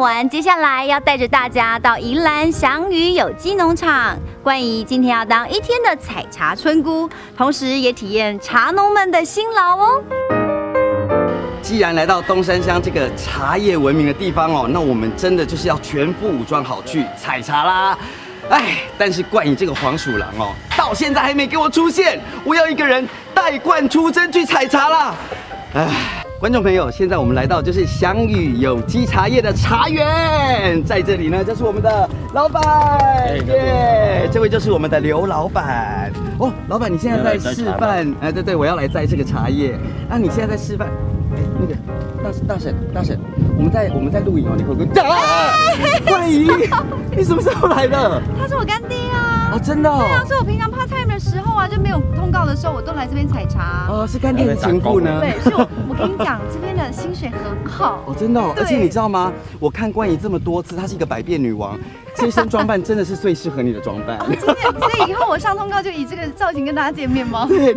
完，接下来要带着大家到宜兰祥宇有机农场。冠仪今天要当一天的采茶村姑，同时也体验茶农们的辛劳哦。 既然来到东山乡这个茶叶闻名的地方哦，那我们真的就是要全副武装好去采茶啦。哎，但是冠仪这个黄鼠狼哦，到现在还没给我出现，我要一个人带冠出征去采茶啦。哎。观众朋友，现在我们来到就是祥宇有机茶叶的茶园，在这里呢，就是我们的老板，耶，这位就是我们的刘老板。哦，老板，你现在在示范？哎，对，我要来摘这个茶叶。那你现在在示范？哎，那个大婶，我们在录影哦，你会不会？冠仪，你什么时候来的？ 他是我干爹啊！ 哦，真的哦。 对啊，所以我平常泡菜的时候啊，就没有通告的时候，我都来这边采茶。 哦，是干爹的情妇呢？ 对，所以我跟你讲，这边的薪水很好。 哦，真的哦。而且你知道吗？我看冠仪这么多次，她是一个百变女王，这身装扮真的是最适合你的装扮。 真的，所以以后我上通告就以这个造型跟大家见面吗？ 对。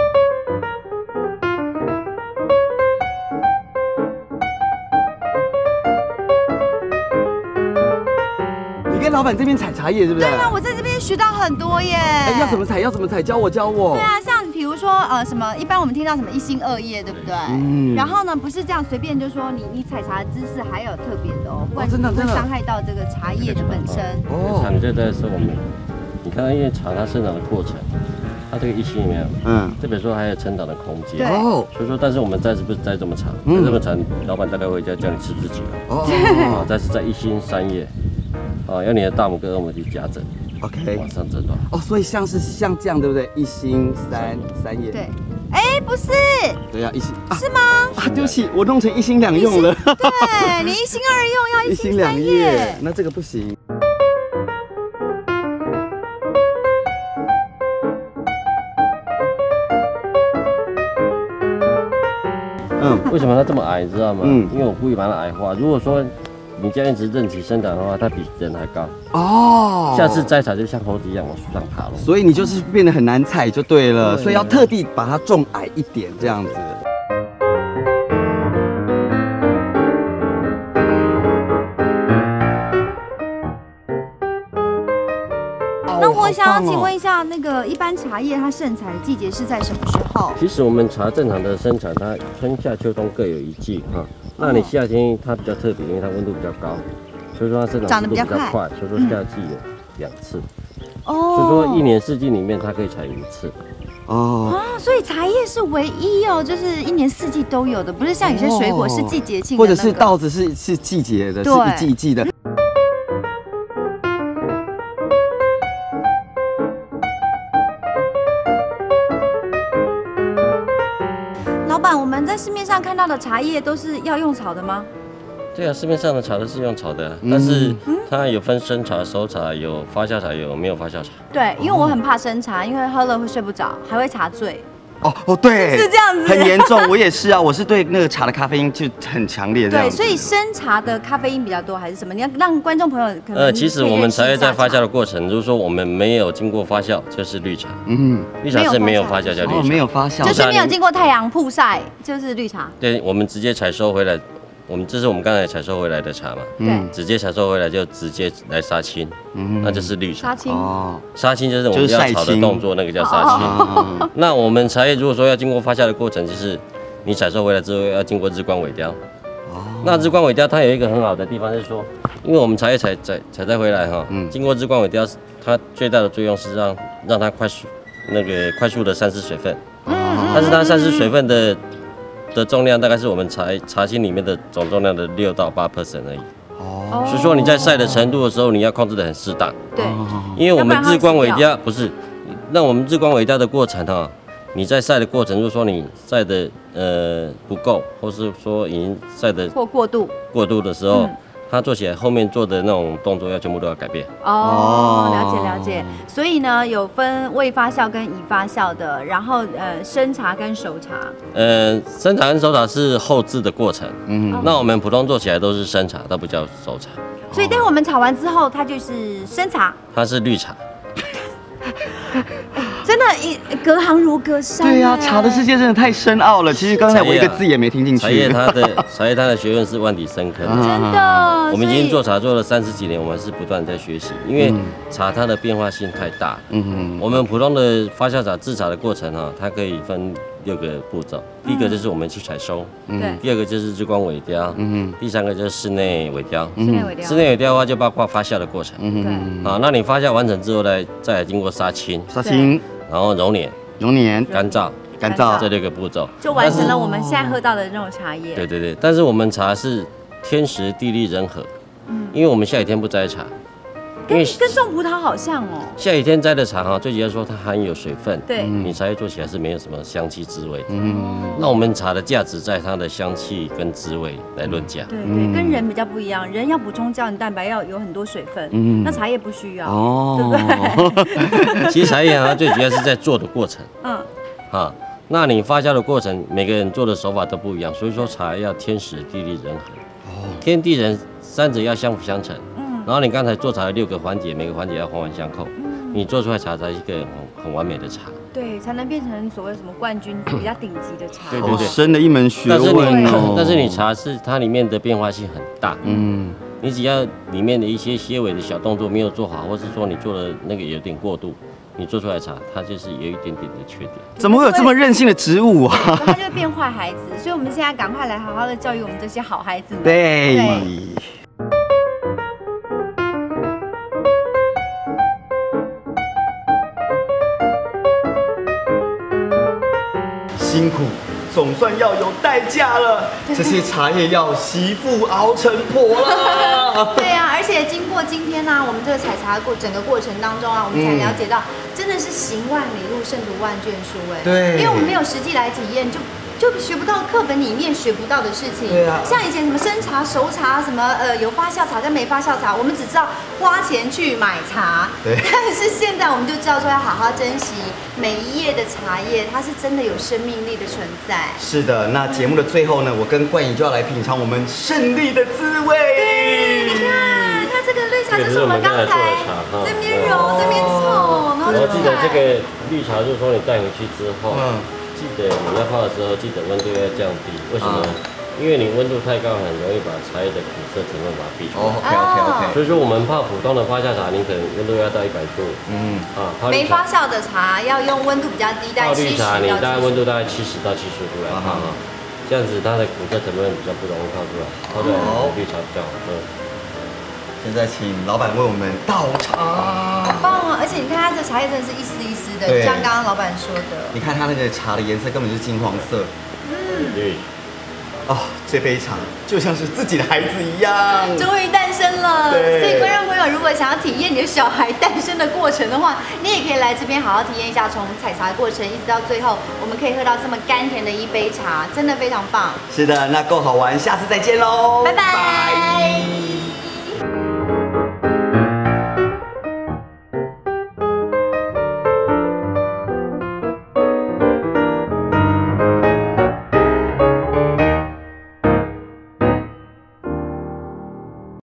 跟老板这边采茶叶是不是？ 对啊，我在这边学到很多耶。 哎，要怎么采？教我。 对啊，像比如说什么，一般我们听到什么一心二叶，对不对？嗯。然后呢，不是这样随便就说你采茶的姿势还有特别的哦，不然你会伤害到这个茶叶的本身。 哦。产这在是我们，你看因为茶它生长的过程，它这个一心里面，特别说还有成长的空间。 哦。 所以说，但是我们摘是不是摘这么长？摘这么长，老板大概会叫你吃不吃几个？哦。再是在一心三叶。哦，要你的大拇哥跟我们去夹针 ，OK， 往上针断。 哦，所以像这样对不对？一心三叶。 对，哎，不是。 对呀，一心是吗？ 啊，对不起，我弄成一心两用了。 对，你一心二用，要一心两叶。 那这个不行。 为什么它这么矮？你知道吗？因为我故意把它矮化。如果说你这样一直任其生长的话，它比人还高哦。下次摘茶就像猴子一样往树上爬了。 所以你就是变得很难采就对了，所以要特地把它种矮一点这样子。 那我想要请问一下，那个一般茶叶它盛产的季节是在什么时候？ 其实我们茶正常的生产，它春夏秋冬各有一季哈。那你夏天它比较特别，因为它温度比较高，所以说它生长速度比较快，所以说夏季有2次。哦。所以说一年四季里面它可以采1次。 哦。 所以茶叶是唯一哦，就是一年四季都有的，不是像有些水果是季节性的， 或者是稻子是季节的，是一季一季的。 老板，我们在市面上看到的茶叶都是要用炒的吗？ 对啊，市面上的茶都是用炒的，但是它有分生茶、熟茶，有发酵茶，有没有发酵茶。 对，因为我很怕生茶，因为喝了会睡不着，还会茶醉。 哦，对， 是这样子， 很严重。我也是啊，我是对那个茶的咖啡因就很强烈。 对，所以生茶的咖啡因比较多，还是什么？你要让观众朋友可能其实我们茶叶在发酵的过程，如果说我们没有经过发酵，就是绿茶。绿茶是没有发酵叫绿茶， 没有发酵， 就是没有经过太阳曝晒，就是绿茶。 对，我们直接采收回来。这是我们刚才采收回来的茶嘛？ 对， 直接采收回来就直接来杀青，那就是绿茶。 杀青哦，杀青就是我们要炒的动作，那个叫杀青。那我们茶叶如果说要经过发酵的过程，就是你采收回来之后要经过日光萎凋。哦，那日光萎凋它有一个很好的地方是说，因为我们茶叶采摘回来哈，经过日光萎凋，它最大的作用是让它快速的散失水分。但是它散失水分的重量大概是我们茶青里面的总重量的6到8% 而已。哦，所以说你在晒的程度的时候，你要控制得很适当。 对， 因为我们日光萎凋不是，那我们日光萎凋的过程哈，你在晒的过程，如果说你晒的不够，或是说已经晒的或过度的时候。他做起来后面做的那种动作全部都要改变。 哦，了解。所以呢，有分未发酵跟已发酵的，然后生茶跟熟茶。 生茶跟熟茶是后制的过程。那我们普通做起来都是生茶，它不叫熟茶。 所以待会我们炒完之后，它就是生茶。 它是绿茶。 真的， 以隔行如隔山。 对呀，茶的世界真的太深奥了。其实刚才我一个字也没听进去。 茶叶它的学问是万里深坑， 真的。 我们已经做茶做了30几年，我们是不断在学习，因为茶它的变化性太大。我们普通的发酵茶制茶的过程它可以分6个步骤。第一个就是我们去采收，第二个就是日光萎雕，第3个就是室内萎雕。室内萎雕的话就包括发酵的过程。那你发酵完成之后呢，再来经过杀青，然后揉捻、干燥这6个步骤， 就完成了我们现在喝到的那种茶叶。 对，但是我们茶是天时地利人和，因为我们下雨天不摘茶。 跟种葡萄好像哦。 下雨天摘的茶最主要说它含有水分， 对， 你茶叶做起来是没有什么香气滋味。那我们茶的价值在它的香气跟滋味来论价。 对，跟人比较不一样，人要补充胶原蛋白要有很多水分，那茶叶不需要，对不对？ 其实茶叶最主要是在做的过程。那你发酵的过程，每个人做的手法都不一样，所以说茶要天时地利人和，天地人3者要相辅相成。然后你刚才做茶的6个环节，每个环节要环环相扣，你做出来茶才是一个很完美的茶。对， 才能变成所谓什么冠军比较顶级的茶。 好深的一门学问哦。 但是你茶是它里面的变化性很大。你只要里面的一些些微的小动作没有做好，或是说你做的那个有点过度，你做出来茶它就是有一点点的缺点。 怎么会有这么任性的植物啊？ 它就会变坏孩子，所以我们现在赶快来好好的教育我们这些好孩子们。 对。辛苦总算要有代价了，这些茶叶要媳妇熬成婆了。 对啊，而且经过今天呢，我们这个采茶整个过程当中我们才了解到，真的是行万里路，胜读万卷书。 对， 因为我们没有实际来体验，就学不到课本里面学不到的事情。对啊，像以前什么生茶、熟茶，什么有发酵茶跟没发酵茶，我们只知道花钱去买茶。对。但是现在我们就知道说要好好珍惜每一页的茶叶，它是真的有生命力的存在。 是的，那节目的最后呢，我跟冠颖就要来品尝我们胜利的滋味。 对，你看，它这个绿茶就是我们刚才这边揉这边凑，然后记得这个绿茶，就是说你带回去之后。记得你要泡的时候，记得温度要降低。为什么？因为你温度太高，很容易把茶叶的苦涩成分把它逼出来。OK。所以说我们泡普通的发酵茶，你可能温度要到100度。 没发酵的茶要用温度比较低， 泡绿茶你大概温度大概70到75度来泡这样子它的苦涩成分比较不容易泡出来，泡出来绿茶比较好喝。 现在请老板为我们倒茶， 好棒哦！而且你看它这茶叶真的是一丝一丝的，就像刚刚老板说的。 你看它那个茶的颜色根本就是金黄色。 对。 这杯茶就像是自己的孩子一样， 终于诞生了。对。所以观众朋友，如果想要体验你的小孩诞生的过程的话，你也可以来这边好好体验一下，从采茶的过程一直到最后，我们可以喝到这么甘甜的一杯茶，真的非常棒。 是的，那够好玩，下次再见喽， 拜拜。